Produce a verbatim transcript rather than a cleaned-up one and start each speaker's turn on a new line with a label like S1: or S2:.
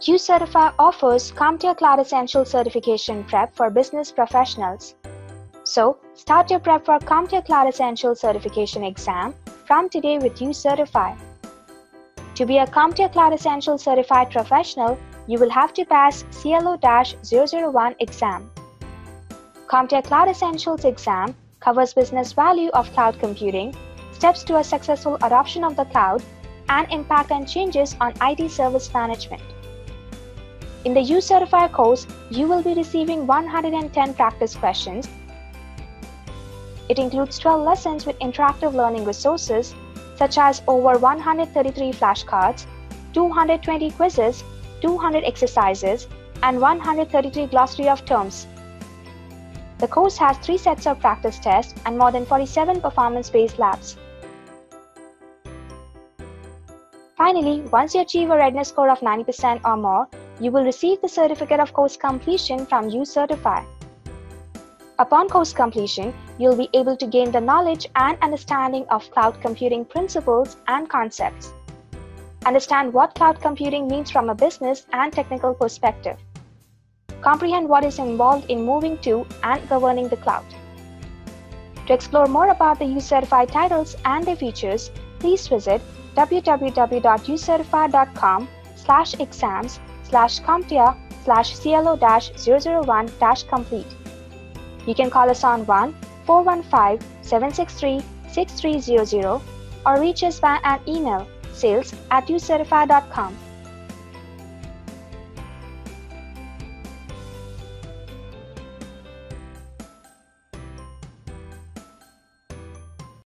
S1: uCertify offers CompTIA Cloud Essentials certification prep for business professionals. So, start your prep for CompTIA Cloud Essentials certification exam from today with uCertify. To be a CompTIA Cloud Essentials certified professional, you will have to pass C L O zero zero one exam. CompTIA Cloud Essentials exam covers business value of cloud computing, steps to a successful adoption of the cloud, and impact and changes on I T service management. In the uCertify course, you will be receiving one hundred ten practice questions. It includes twelve lessons with interactive learning resources such as over one hundred thirty-three flashcards, two hundred twenty quizzes, two hundred exercises, and one hundred thirty-three glossary of terms. The course has three sets of practice tests and more than forty-seven performance-based labs. Finally, once you achieve a readiness score of ninety percent or more, you will receive the certificate of course completion from uCertify. Upon course completion, you'll be able to gain the knowledge and understanding of cloud computing principles and concepts. Understand what cloud computing means from a business and technical perspective. Comprehend what is involved in moving to and governing the cloud. To explore more about the uCertify titles and their features, please visit w w w dot ucertify dot com slash exams slash CompTIA slash C L O zero zero one complete. You can call us on one four one five, seven six three, six three zero zero or reach us via an email sales at ucertify dot com.